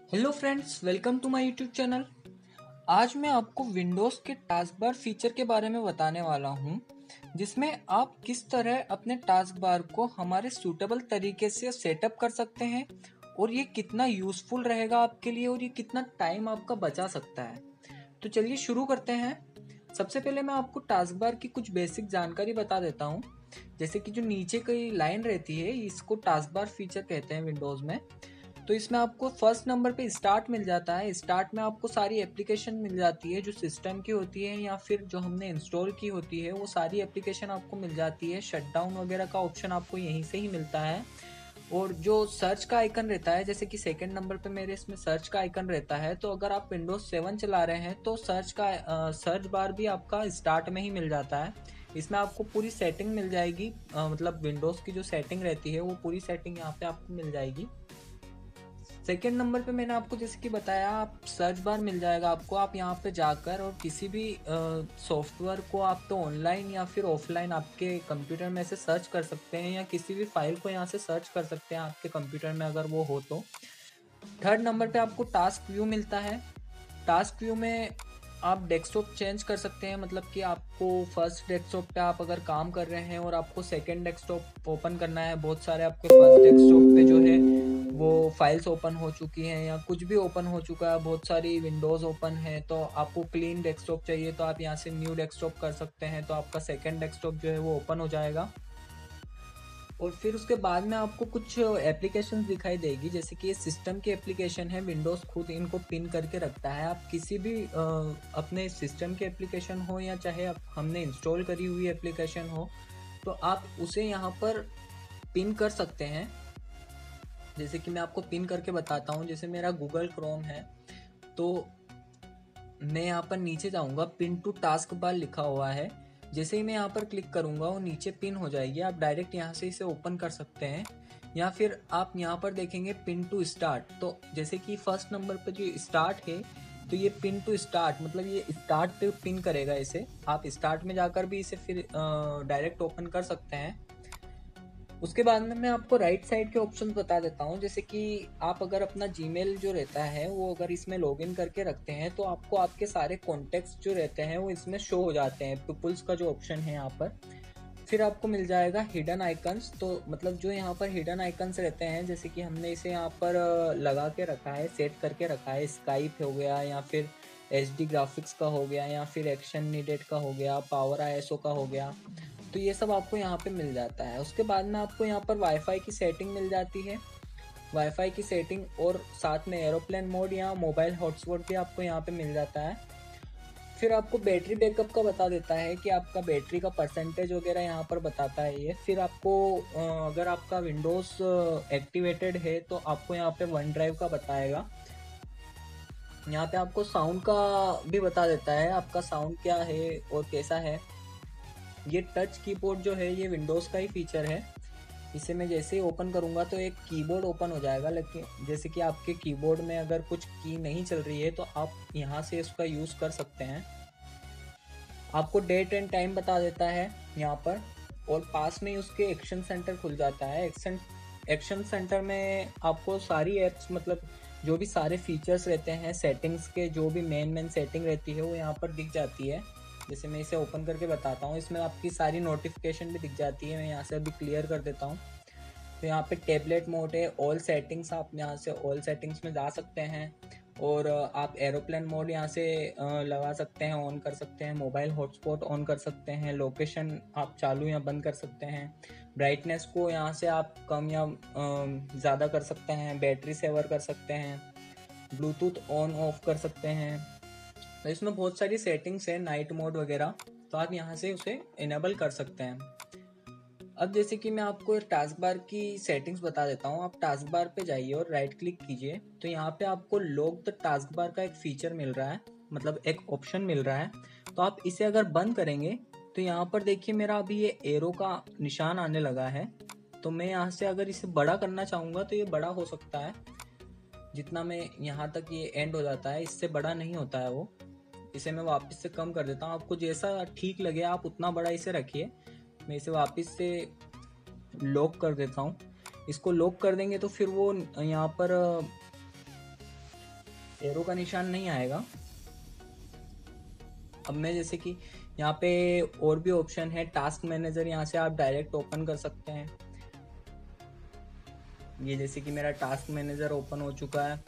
Hello friends, welcome to my YouTube channel. आज मैं आपको विंडोज़ के टास्क बार फीचर के बारे में बताने वाला हूँ, जिसमें आप किस तरह अपने टास्क बार को हमारे सूटेबल तरीके से सेटअप कर सकते हैं और ये कितना यूज़फुल रहेगा आपके लिए और ये कितना टाइम आपका बचा सकता है। तो चलिए शुरू करते हैं। सबसे पहले मैं आपको टास्क बार की कुछ बेसिक जानकारी बता देता हूँ। जैसे कि जो नीचे की लाइन रहती है, इसको टास्क बार फीचर कहते हैं विंडोज़ में। तो इसमें आपको फर्स्ट नंबर पे स्टार्ट मिल जाता है। स्टार्ट में आपको सारी एप्लीकेशन मिल जाती है जो सिस्टम की होती है या फिर जो हमने इंस्टॉल की होती है, वो सारी एप्लीकेशन आपको मिल जाती है। शटडाउन वगैरह का ऑप्शन आपको यहीं से ही मिलता है। और जो सर्च का आइकन रहता है, जैसे कि सेकंड नंबर पे मेरे इसमें सर्च का आइकन रहता है, तो अगर आप विंडोज 7 चला रहे हैं तो सर्च बार भी आपका स्टार्ट में ही मिल जाता है। इसमें आपको पूरी सेटिंग मिल जाएगी, मतलब विंडोज की जो सेटिंग रहती है वो पूरी सेटिंग यहाँ पे आपको मिल जाएगी। सेकेंड नंबर पे मैंने आपको जैसे कि बताया, आप सर्च बार मिल जाएगा आपको। आप यहाँ पे जाकर और किसी भी सॉफ्टवेयर को आप तो ऑनलाइन या फिर ऑफलाइन आपके कंप्यूटर में से सर्च कर सकते हैं, या किसी भी फाइल को यहाँ से सर्च कर सकते हैं आपके कंप्यूटर में अगर वो हो तो। थर्ड नंबर पे आपको टास्क व्यू मिलता है। टास्क व्यू में आप डेस्कटॉप चेंज कर सकते हैं, मतलब कि आपको फर्स्ट डेस्कटॉप पे आप अगर काम कर रहे हैं और आपको सेकंड डेस्कटॉप ओपन करना है, बहुत सारे आपके फर्स्ट डेस्कटॉप पे जो है वो फाइल्स ओपन हो चुकी हैं या कुछ भी ओपन हो चुका है, बहुत सारी विंडोज़ ओपन है, तो आपको क्लीन डेस्कटॉप चाहिए तो आप यहाँ से न्यू डेस्कटॉप कर सकते हैं, तो आपका सेकंड डेस्कटॉप जो है वो ओपन हो जाएगा। और फिर उसके बाद में आपको कुछ एप्लीकेशन दिखाई देगी, जैसे कि ये सिस्टम की एप्लीकेशन है। विंडोज़ खुद इनको पिन करके रखता है। आप किसी भी अपने सिस्टम की एप्लीकेशन हो या चाहे हमने इंस्टॉल करी हुई एप्लीकेशन हो, तो आप उसे यहाँ पर पिन कर सकते हैं। जैसे कि मैं आपको पिन करके बताता हूँ। जैसे मेरा गूगल क्रोम है, तो मैं यहाँ पर नीचे जाऊँगा, पिन टू टास्क बार लिखा हुआ है। जैसे ही मैं यहाँ पर क्लिक करूँगा वो नीचे पिन हो जाएगी। आप डायरेक्ट यहाँ से इसे ओपन कर सकते हैं, या फिर आप यहाँ पर देखेंगे पिन टू स्टार्ट। तो जैसे कि फर्स्ट नंबर पर जो स्टार्ट है, तो ये पिन टू स्टार्ट, मतलब ये स्टार्ट पे पिन करेगा इसे। आप स्टार्ट में जाकर भी इसे फिर डायरेक्ट ओपन कर सकते हैं। उसके बाद में मैं आपको राइट साइड के ऑप्शन बता देता हूँ। जैसे कि आप अगर अपना जीमेल जो रहता है वो अगर इसमें लॉगिन करके रखते हैं, तो आपको आपके सारे कॉन्टेक्ट्स जो रहते हैं वो इसमें शो हो जाते हैं। पीपल्स का जो ऑप्शन है यहाँ पर, फिर आपको मिल जाएगा हिडन आइकन्स। तो मतलब जो यहाँ पर हिडन आइकन्स रहते हैं, जैसे कि हमने इसे यहाँ पर लगा के रखा है, सेट करके रखा है। स्काइप हो गया, या फिर HD ग्राफिक्स का हो गया, या फिर एक्शन नीडेड का हो गया, पावर ISO का हो गया, तो ये सब आपको यहाँ पे मिल जाता है। उसके बाद में आपको यहाँ पर वाईफाई की सेटिंग मिल जाती है। वाईफाई की सेटिंग और साथ में एरोप्लेन मोड या मोबाइल हॉटस्पॉट भी आपको यहाँ पे मिल जाता है। फिर आपको बैटरी बैकअप का बता देता है कि आपका बैटरी का परसेंटेज वगैरह यहाँ पर बताता है ये। फिर आपको अगर आपका विंडोज़ एक्टिवेटेड है तो आपको यहाँ पे वन ड्राइव का बताएगा। यहाँ पे आपको साउंड का भी बता देता है, आपका साउंड क्या है और कैसा है। ये टच कीबोर्ड जो है ये विंडोज़ का ही फीचर है। इसे मैं जैसे ही ओपन करूँगा तो एक कीबोर्ड ओपन हो जाएगा, लेकिन जैसे कि आपके कीबोर्ड में अगर कुछ की नहीं चल रही है तो आप यहाँ से इसका यूज़ कर सकते हैं। आपको डेट एंड टाइम बता देता है यहाँ पर, और पास में ही उसके एक्शन सेंटर खुल जाता है। एक्शन सेंटर में आपको सारी एप्स, मतलब जो भी सारे फीचर्स रहते हैं सेटिंग्स के, जो भी मेन सेटिंग रहती है वो यहाँ पर दिख जाती है। जैसे मैं इसे ओपन करके बताता हूँ, इसमें आपकी सारी नोटिफिकेशन भी दिख जाती है। मैं यहाँ से अभी क्लियर कर देता हूँ। तो यहाँ पे टैबलेट मोड है, ऑल सेटिंग्स, आप यहाँ से ऑल सेटिंग्स में जा सकते हैं। और आप एरोप्लेन मोड यहाँ से लगा सकते हैं, ऑन कर सकते हैं। मोबाइल हॉटस्पॉट ऑन कर सकते हैं। लोकेशन आप चालू या बंद कर सकते हैं। ब्राइटनेस को यहाँ से आप कम या ज़्यादा कर सकते हैं। बैटरी सेवर कर सकते हैं। ब्लूटूथ ऑन ऑफ कर सकते हैं। तो इसमें बहुत सारी सेटिंग्स है, नाइट मोड वगैरह, तो आप यहाँ से उसे इनेबल कर सकते हैं। अब जैसे कि मैं आपको टास्क बार की सेटिंग्स बता देता हूँ। आप टास्क बार पे जाइए और राइट क्लिक कीजिए, तो यहाँ पे आपको लॉक द टास्क बार का एक फीचर मिल रहा है, मतलब एक ऑप्शन मिल रहा है। तो आप इसे अगर बंद करेंगे तो यहाँ पर देखिए मेरा अभी ये एरो का निशान आने लगा है। तो मैं यहाँ से अगर इसे बड़ा करना चाहूँगा तो ये बड़ा हो सकता है। जितना मैं यहाँ तक ये एंड हो जाता है, इससे बड़ा नहीं होता है वो। इसे मैं वापस से कम कर देता हूँ। आपको जैसा ठीक लगे आप उतना बड़ा इसे रखिए। मैं इसे वापस से लॉक कर देता हूँ। इसको लॉक कर देंगे तो फिर वो यहाँ पर एरो का निशान नहीं आएगा। अब मैं जैसे कि यहाँ पे और भी ऑप्शन है, टास्क मैनेजर, यहाँ से आप डायरेक्ट ओपन कर सकते हैं। ये जैसे कि मेरा टास्क मैनेजर ओपन हो चुका है।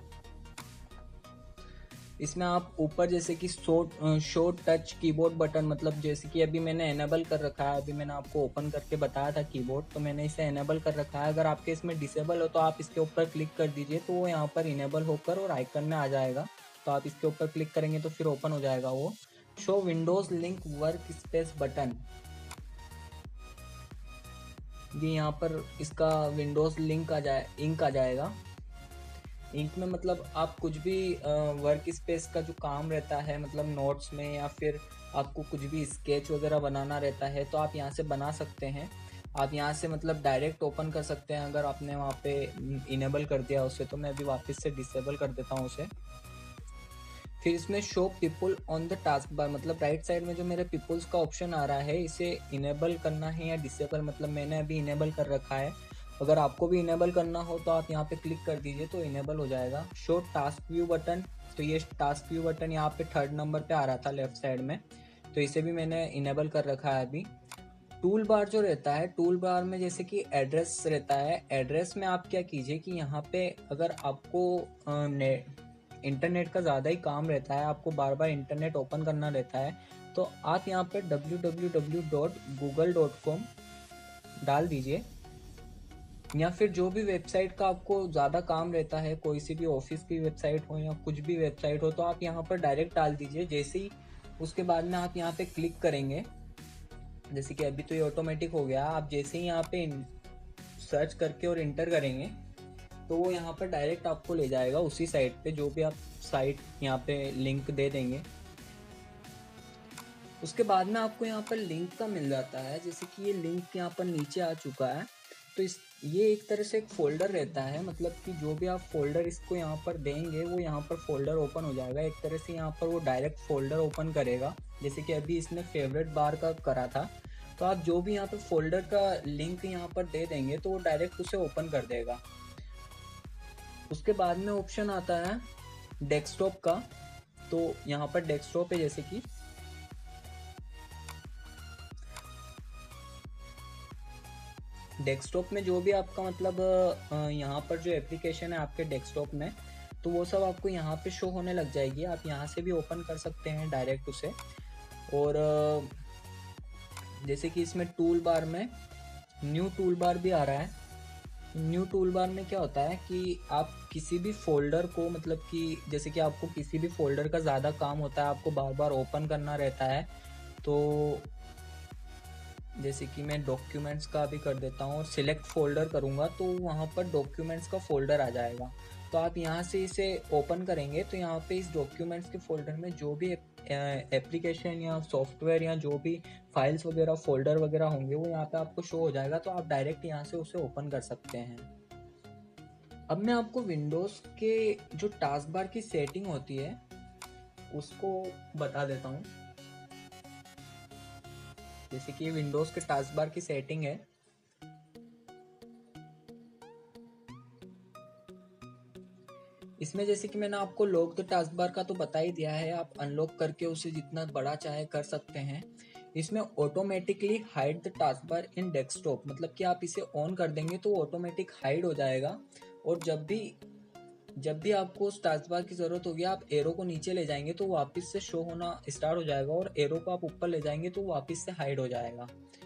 इसमें आप ऊपर जैसे कि शो टच कीबोर्ड बटन, मतलब जैसे कि अभी मैंने एनेबल कर रखा है, अभी मैंने आपको ओपन करके बताया था कीबोर्ड, तो मैंने इसे एनेबल कर रखा है। अगर आपके इसमें डिसेबल हो तो आप इसके ऊपर क्लिक कर दीजिए, तो वो यहाँ पर इनेबल होकर और आइकन में आ जाएगा। तो आप इसके ऊपर क्लिक करेंगे तो फिर ओपन हो जाएगा वो। Show Windows link workspace button, ये यहाँ पर इसका विंडोज लिंक इंक आ जाएगा। इंक में मतलब आप कुछ भी वर्क स्पेस का जो काम रहता है, मतलब नोट्स में, या फिर आपको कुछ भी स्केच वगैरह बनाना रहता है, तो आप यहाँ से बना सकते हैं। आप यहाँ से मतलब डायरेक्ट ओपन कर सकते हैं अगर आपने वहाँ पे इनेबल कर दिया उसे। तो मैं अभी वापस से डिसेबल कर देता हूँ उसे। फिर इसमें show people on the taskbar, मतलब राइट साइड में जो मेरे पीपल्स का ऑप्शन आ रहा है, इसे इनेबल करना है या डिसेबल, मतलब मैंने अभी इनेबल कर रखा है। अगर आपको भी इनेबल करना हो तो आप यहाँ पे क्लिक कर दीजिए तो इनेबल हो जाएगा। शो टास्क व्यू बटन, तो ये टास्क व्यू बटन यहाँ पे 3rd नंबर पे आ रहा था लेफ्ट साइड में, तो इसे भी मैंने इनेबल कर रखा है अभी। टूल बार जो रहता है, टूल बार में जैसे कि एड्रेस रहता है, एड्रेस में आप क्या कीजिए कि यहाँ पे अगर आपको इंटरनेट का ज़्यादा ही काम रहता है, आपको बार बार इंटरनेट ओपन करना रहता है, तो आप यहाँ पे www.google.com डाल दीजिए। या फिर जो भी वेबसाइट का आपको ज़्यादा काम रहता है, कोई सी भी ऑफिस की वेबसाइट हो या कुछ भी वेबसाइट हो, तो आप यहाँ पर डायरेक्ट डाल दीजिए। जैसे ही उसके बाद में आप यहाँ पे क्लिक करेंगे, जैसे कि अभी तो ये ऑटोमेटिक हो गया, आप जैसे ही यहाँ पे सर्च करके और इंटर करेंगे तो वो यहाँ पर डायरेक्ट आपको ले जाएगा उसी साइट पे, जो भी आप साइट यहाँ पे लिंक दे देंगे। उसके बाद में आपको यहाँ पर लिंक का मिल जाता है, जैसे कि ये लिंक यहाँ पर नीचे आ चुका है। तो ये एक तरह से एक फोल्डर रहता है, मतलब कि जो भी आप फोल्डर इसको यहाँ पर देंगे वो यहाँ पर फोल्डर ओपन हो जाएगा। एक तरह से यहाँ पर वो डायरेक्ट फोल्डर ओपन करेगा, जैसे कि अभी इसने फेवरेट बार का करा था। तो आप जो भी यहाँ पर फोल्डर का लिंक यहाँ पर दे देंगे तो वो डायरेक्ट उसे ओपन कर देगा। उसके बाद में ऑप्शन आता है डेस्कटॉप का, तो यहाँ पर डेस्कटॉप है, जैसे कि डेस्कटॉप में जो भी आपका मतलब यहाँ पर जो एप्लीकेशन है आपके डेस्कटॉप में, तो वो सब आपको यहाँ पे शो होने लग जाएगी। आप यहाँ से भी ओपन कर सकते हैं डायरेक्ट उसे। और जैसे कि इसमें टूल बार में न्यू टूल बार भी आ रहा है। न्यू टूल बार में क्या होता है कि आप किसी भी फोल्डर को, मतलब कि जैसे कि आपको किसी भी फोल्डर का ज़्यादा काम होता है, आपको बार बार ओपन करना रहता है, तो जैसे कि मैं डॉक्यूमेंट्स का भी कर देता हूँ और सिलेक्ट फोल्डर करूँगा तो वहाँ पर डॉक्यूमेंट्स का फोल्डर आ जाएगा। तो आप यहाँ से इसे ओपन करेंगे तो यहाँ पे इस डॉक्यूमेंट्स के फोल्डर में जो भी एप्लीकेशन या सॉफ्टवेयर या जो भी फाइल्स वगैरह फोल्डर वगैरह होंगे वो यहाँ पे आपको शो हो जाएगा। तो आप डायरेक्ट यहाँ से उसे ओपन कर सकते हैं। अब मैं आपको विंडोज़ के जो टास्क बार की सेटिंग होती है उसको बता देता हूँ। जैसे कि विंडोज़ के टास्क बार की सेटिंग है, इसमें जैसे कि मैंने आपको लॉक द टास्क बार का तो बता ही दिया है, आप अनलॉक करके उसे जितना बड़ा चाहे कर सकते हैं। इसमें automatically hide the taskbar in desktop, मतलब कि आप इसे ऑन कर देंगे तो ऑटोमेटिक हाइड हो जाएगा। और जब भी आपको उस टास्क बार की ज़रूरत होगी, आप एरो को नीचे ले जाएंगे तो वापस से शो होना स्टार्ट हो जाएगा, और एरो को आप ऊपर ले जाएंगे तो वापस से हाइड हो जाएगा।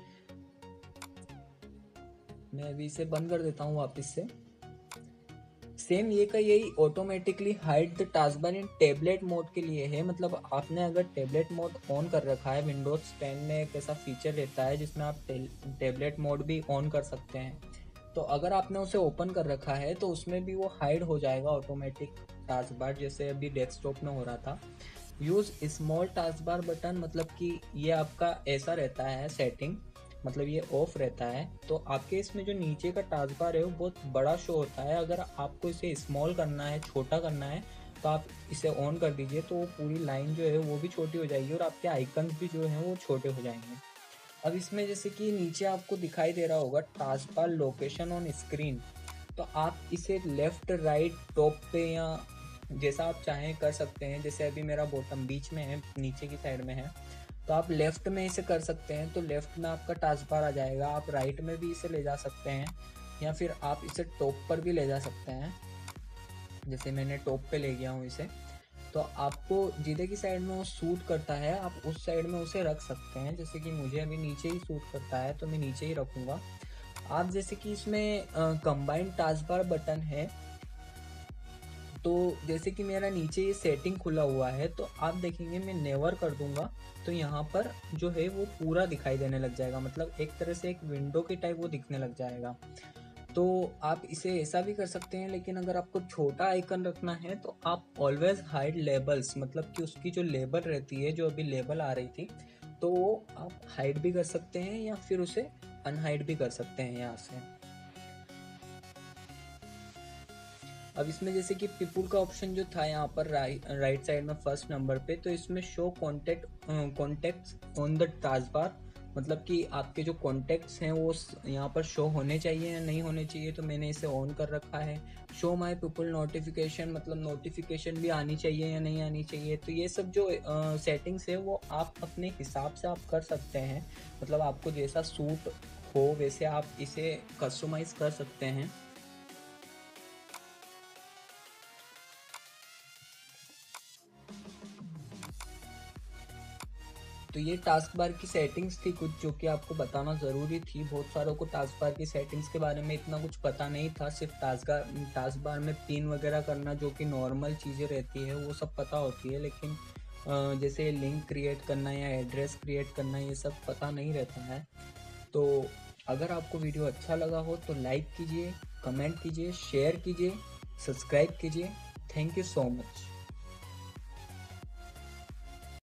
मैं अभी इसे बंद कर देता हूँ वापस से। सेम ये का यही automatically hide the taskbar in tablet mode के लिए है, मतलब आपने अगर टेबलेट मोड ऑन कर रखा है, विंडोज 10 में एक ऐसा फीचर रहता है जिसमें आप टेबलेट मोड भी ऑन कर सकते हैं। तो अगर आपने उसे ओपन कर रखा है तो उसमें भी वो हाइड हो जाएगा ऑटोमेटिक टास्क बार, जैसे अभी डेस्कटॉप में हो रहा था। Use small taskbar button, मतलब कि ये आपका ऐसा रहता है सेटिंग, मतलब ये ऑफ रहता है। तो आपके इसमें जो नीचे का टास्क बार है वो बहुत बड़ा शो होता है। अगर आपको इसे स्मॉल करना है, छोटा करना है, तो आप इसे ऑन कर दीजिए, तो वो पूरी लाइन जो है वो भी छोटी हो जाएगी और आपके आइकन्स भी जो हैं वो छोटे हो जाएंगे। अब इसमें जैसे कि नीचे आपको दिखाई दे रहा होगा taskbar location on screen, तो आप इसे लेफ्ट राइट टॉप पे या जैसा आप चाहें कर सकते हैं। जैसे अभी मेरा बॉटम बीच में है, नीचे की साइड में है, तो आप लेफ्ट में इसे कर सकते हैं, तो लेफ्ट में आपका टास्क बार आ जाएगा। आप राइट में भी इसे ले जा सकते हैं, या फिर आप इसे टॉप पर भी ले जा सकते हैं। जैसे मैंने टॉप पे ले गया हूँ इसे, तो आपको जिधर की साइड में वो सूट करता है आप उस साइड में उसे रख सकते हैं। जैसे कि मुझे अभी नीचे ही सूट करता है तो मैं नीचे ही रखूँगा। आप जैसे कि इसमें कंबाइंड टास्क बार बटन है, तो जैसे कि मेरा नीचे ये सेटिंग खुला हुआ है, तो आप देखेंगे मैं नेवर कर दूंगा तो यहाँ पर जो है वो पूरा दिखाई देने लग जाएगा, मतलब एक तरह से एक विंडो की टाइप वो दिखने लग जाएगा। तो आप इसे ऐसा भी कर सकते हैं, लेकिन अगर आपको छोटा आइकन रखना है तो आप ऑलवेज हाइड लेबल्स, मतलब कि उसकी जो लेबल रहती है, जो अभी लेबल आ रही थी, तो वो आप हाइड भी कर सकते हैं या फिर उसे अनहाइड भी कर सकते हैं यहाँ से। अब इसमें जैसे कि पीपुल का ऑप्शन जो था यहाँ पर राइट साइड में फर्स्ट नंबर पे, तो इसमें show contacts on the taskbar, मतलब कि आपके जो कॉन्टेक्ट्स हैं वो यहाँ पर शो होने चाहिए या नहीं होने चाहिए, तो मैंने इसे ऑन कर रखा है। शो माय पीपल नोटिफिकेशन, मतलब नोटिफिकेशन भी आनी चाहिए या नहीं आनी चाहिए। तो ये सब जो सेटिंग्स है वो आप अपने हिसाब से आप कर सकते हैं, मतलब आपको जैसा सूट हो वैसे आप इसे कस्टमाइज कर सकते हैं। तो ये टास्क बार की सेटिंग्स थी कुछ, जो कि आपको बताना ज़रूरी थी। बहुत सारों को टास्क बार की सेटिंग्स के बारे में इतना कुछ पता नहीं था, सिर्फ टास्क बार में पिन वगैरह करना जो कि नॉर्मल चीज़ें रहती है वो सब पता होती है, लेकिन जैसे लिंक क्रिएट करना या एड्रेस क्रिएट करना ये सब पता नहीं रहता है। तो अगर आपको वीडियो अच्छा लगा हो तो लाइक कीजिए, कमेंट कीजिए, शेयर कीजिए, सब्सक्राइब कीजिए। Thank you so much.